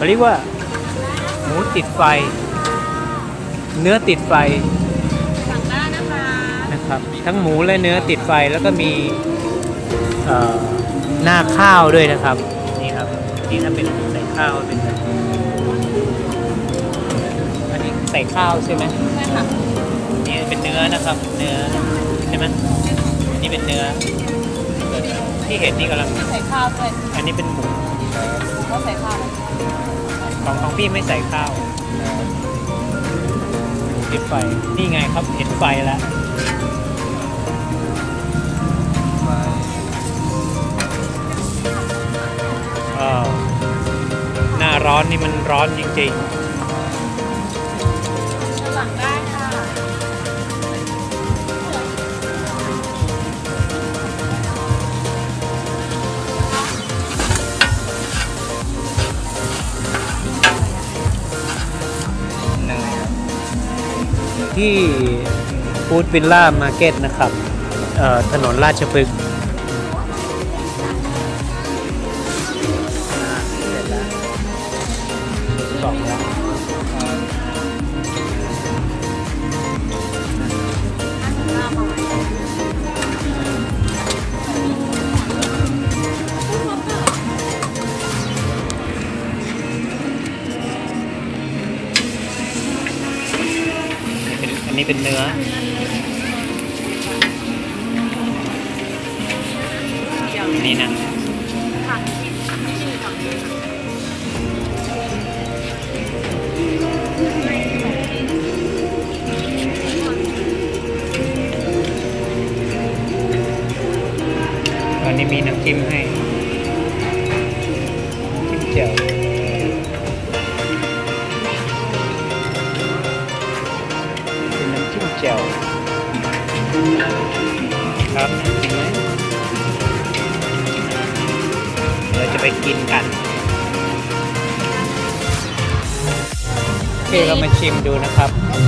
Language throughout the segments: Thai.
เขาเรียกว่าหมูติดไฟเนื้อติดไฟสั่งได้นะครับทั้งหมูและเนื้อติดไฟแล้วก็มีหน้าข้าวด้วยนะครับนี่ครับนี่ถ้าเป็นใส่ข้าวเป็นอันนี้ใส่ข้าวใช่ไหมใช่ค่ะนี่เป็นเนื้อนะครับเนื้อใช่ไหมนี่เป็นเนื้อที่เห็นนี่กำลังใส่ข้าวด้วยอันนี้เป็นหมูก็ใส่ข้าวของพี่ไม่ใส่ข้าวติดไฟนี่ไงครับเห็นไฟแล้วหน้าร้อนนี่มันร้อนจริงๆสั่งได้ค่ะที่ฟู้ดวิลล่ามาร์เก็ตนะครับถนนราชพฤกษ์บอกแล้วอันนี้เป็นเนื้อนี่นะอันนี้มีน้ำจิ้มให้จิ้มแจ่วเป็นน้ำจิ้มแจ่วครับกินไหมเราจะไปกินกันโอเคเรามาชิมดูนะครับ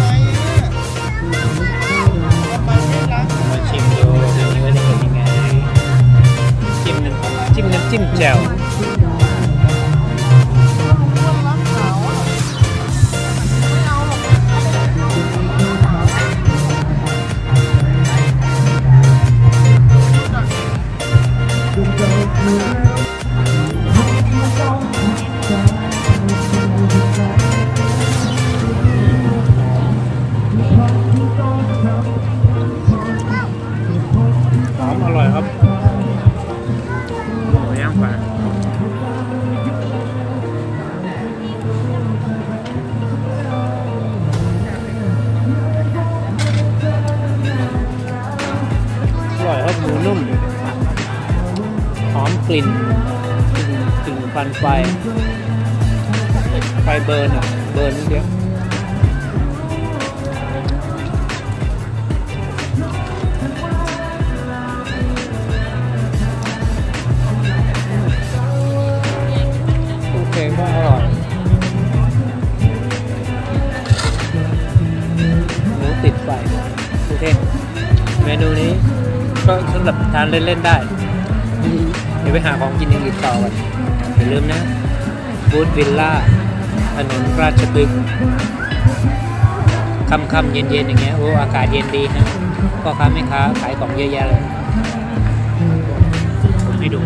มาชิมดูอันนี้ว่าจะเป็นยังไงจิ้มน้ำจิ้มแจ่วอร่อยครับหมูย่างไฟอร่อยครับหมูนุ่มหอมกลิ่นควันไฟเบิร์นอ่ะเบิร์นเยอะก็อร่อยหมูติดไฟโอเคเมนูนี้ก็สำหรับทานเล่นๆได้เดี๋ยวไปหาของกินอย่างอื่นต่อกันอย่าลืมนะฟู้ดวิลล่าถนนราชพฤกษ์ค่ำๆเย็นๆอย่างเงี้ยโอ้อากาศเย็นดีนะพ่อค้าแม่ค้าขายของเยอะแยะเลยผมให้ดู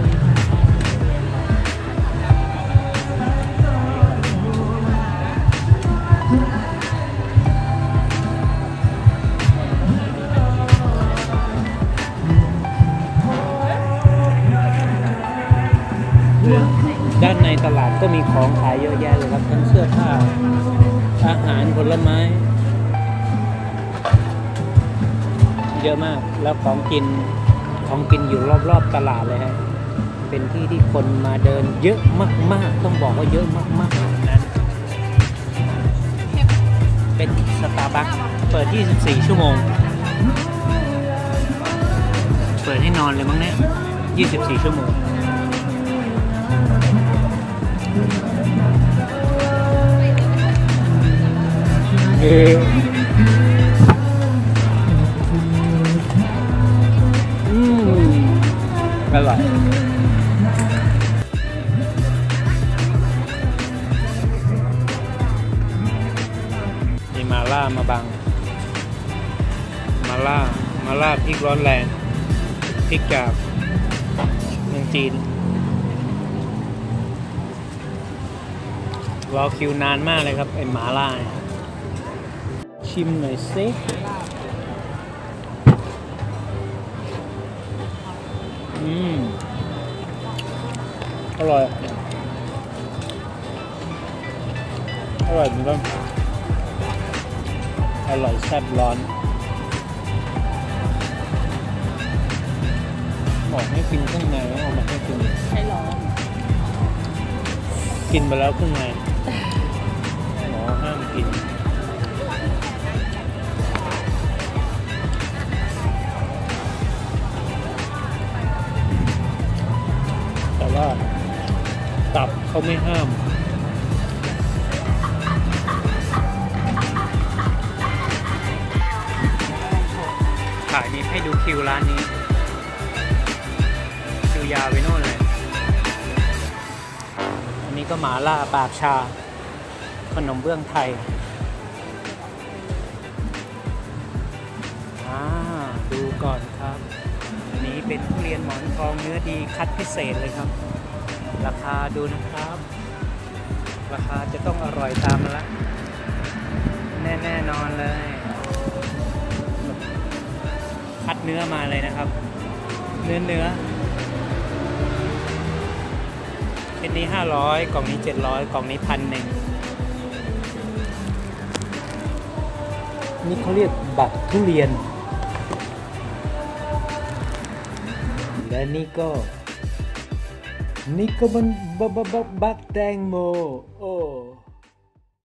ด้านในตลาดก็มีของขายเยอะแยะเลยครับทั้งเสื้อผ้าอาหารผลไม้เยอะมากแล้วของกินอยู่รอบๆตลาดเลยฮะเป็นที่ที่คนมาเดินเยอะมากๆต้องบอกว่าเยอะมากๆนะเป็นสตาร์บัคเปิด24ชั่วโมงเปิดให้นอนเลยมั้งเนี่ย24ชั่วโมงอร่อยมาล่าพริกร้อนแรงพริกจากเมืองจีนรอคิวนานมากเลยครับไอ้หมาล่าเนี่ยชิมหน่อยสิอร่อยเหมือนกันอร่อยแซ่บร้อนบอกให้กินข้างในแล้วเอามาให้กินใช่ร้อนกินไปแล้วข้างในหมอห้ามกินแต่ว่าตับเขาไม่ห้ามถ่ายนี้ให้ดูคิวร้านนี้คิวยาวไปโน่นเลยอันนี้ก็หมาล่าปากชาขนมเบื้องไทยดูก่อนครับอันนี้เป็นทุเรียนหมอนทองเนื้อดีคัดพิเศษเลยครับ ราคาดูนะครับราคาจะต้องอร่อยตามมาละแน่นอนเลยคัดเนื้อมาเลยนะครับเนื้อเซตนี้500กล่องนี้700กล่องนี้1,100นี่เขาเรียกบัตรทุเรียนและนี่ก็มันบักแตงโมโอ้